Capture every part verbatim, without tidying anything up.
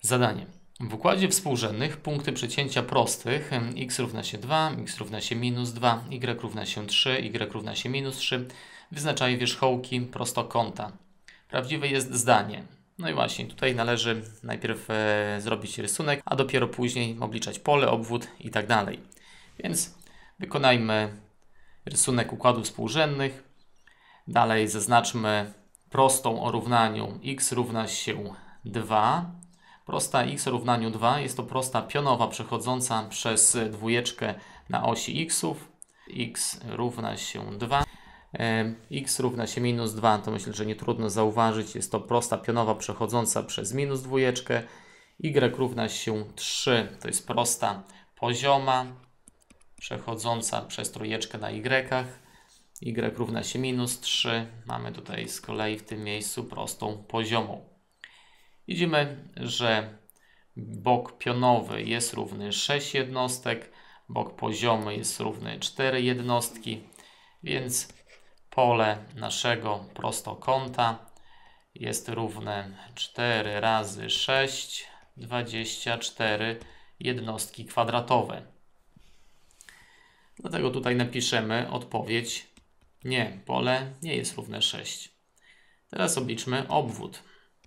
Zadanie. W układzie współrzędnych punkty przecięcia prostych x równa się dwa, x równa się minus dwa, y równa się trzy, y równa się minus trzy wyznaczają wierzchołki prostokąta. Prawdziwe jest zdanie. No i właśnie, tutaj należy najpierw e, zrobić rysunek, a dopiero później obliczać pole, obwód i tak dalej. Więc wykonajmy rysunek układów współrzędnych. Dalej zaznaczmy prostą o równaniu x równa się dwa. Prosta x o równaniu dwa jest to prosta pionowa przechodząca przez dwójeczkę na osi xów. X równa się dwa. X równa się minus dwa, to myślę, że nie trudno zauważyć. Jest to prosta pionowa przechodząca przez minus dwójeczkę. Y równa się trzy, to jest prosta pozioma przechodząca przez trójeczkę na y. Y równa się minus trzy. Mamy tutaj z kolei w tym miejscu prostą poziomą. Widzimy, że bok pionowy jest równy sześć jednostek, bok poziomy jest równy cztery jednostki, więc pole naszego prostokąta jest równe cztery razy sześć, dwadzieścia cztery jednostki kwadratowe. Dlatego tutaj napiszemy odpowiedź nie, pole nie jest równe sześć. Teraz obliczmy obwód.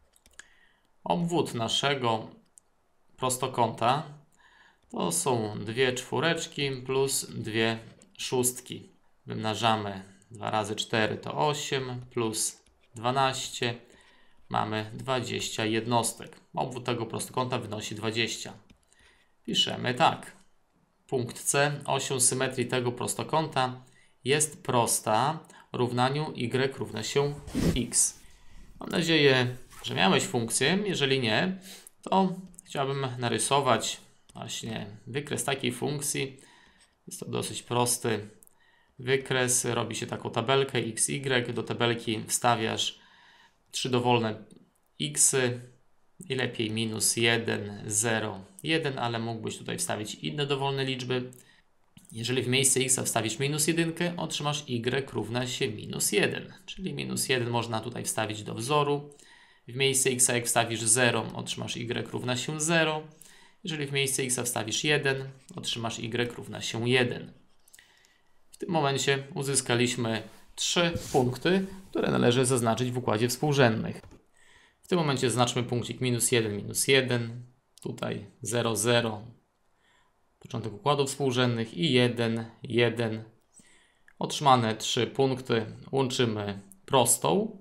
Obwód naszego prostokąta to są dwie czwóreczki plus dwie szóstki. Wymnażamy dwa razy cztery to osiem plus dwanaście. Mamy dwadzieścia jednostek. Obwód tego prostokąta wynosi dwadzieścia. Piszemy tak. Punkt C. Osią symetrii tego prostokąta jest prosta o równaniu y równa się x. Mam nadzieję, że miałeś funkcję. Jeżeli nie, to chciałbym narysować właśnie wykres takiej funkcji. Jest to dosyć prosty wykres. Robi się taką tabelkę x, y. Do tabelki wstawiasz trzy dowolne x i lepiej minus jeden, zero, jeden, ale mógłbyś tutaj wstawić inne dowolne liczby. Jeżeli w miejsce x wstawisz minus jeden, otrzymasz y równa się minus jeden, czyli minus jeden można tutaj wstawić do wzoru. W miejsce x jak wstawisz zero, otrzymasz y równa się zero. Jeżeli w miejsce x wstawisz jeden, otrzymasz y równa się jeden. W tym momencie uzyskaliśmy trzy punkty, które należy zaznaczyć w układzie współrzędnych. W tym momencie zaznaczmy punkcik minus jeden, minus jeden. Tutaj zero, zero. Początek układów współrzędnych i jeden, jeden. Otrzymane trzy punkty łączymy prostą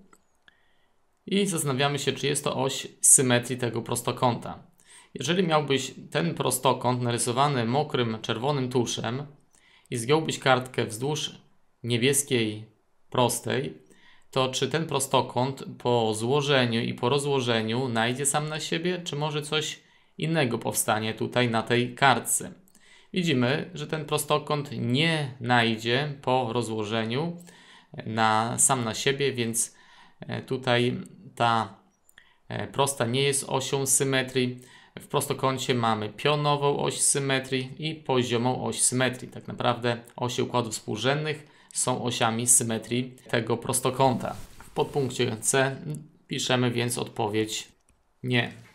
i zastanawiamy się, czy jest to oś symetrii tego prostokąta. Jeżeli miałbyś ten prostokąt narysowany mokrym czerwonym tuszem i zgiąłbyś kartkę wzdłuż niebieskiej prostej, to czy ten prostokąt po złożeniu i po rozłożeniu najdzie sam na siebie, czy może coś innego powstanie tutaj na tej kartce? Widzimy, że ten prostokąt nie najdzie po rozłożeniu na, sam na siebie, więc tutaj ta prosta nie jest osią symetrii. W prostokącie mamy pionową oś symetrii i poziomą oś symetrii. Tak naprawdę osie układów współrzędnych są osiami symetrii tego prostokąta. W podpunkcie C piszemy więc odpowiedź nie.